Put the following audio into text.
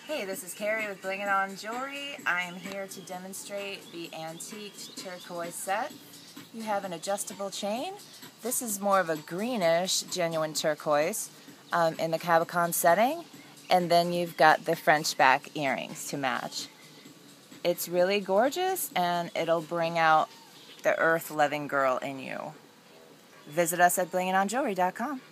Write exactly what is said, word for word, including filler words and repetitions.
Hey, this is Carrie with Bling It On Jewelry. I am here to demonstrate the antiqued turquoise set. You have an adjustable chain. This is more of a greenish genuine turquoise um, in the Cabochon setting. And then you've got the French back earrings to match. It's really gorgeous and it'll bring out the earth-loving girl in you. Visit us at bling it on jewelry dot com.